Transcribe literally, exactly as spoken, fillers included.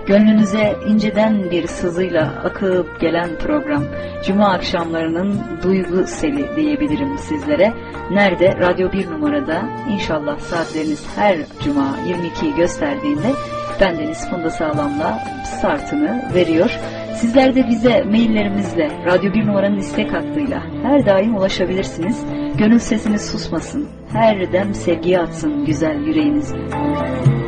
Gönlünüze inceden bir sızıyla akıp gelen program, Cuma akşamlarının duygu seli diyebilirim sizlere. Nerede? Radyo bir numarada. İnşallah saatleriniz her Cuma yirmi ikiyi gösterdiğinde bendeniz Funda Sağlam'la startını veriyor. Sizler de bize maillerimizle, Radyo bir numaranın istek hattıyla her daim ulaşabilirsiniz. Gönül sesiniz susmasın, her dem sevgiye atsın güzel yüreğiniz.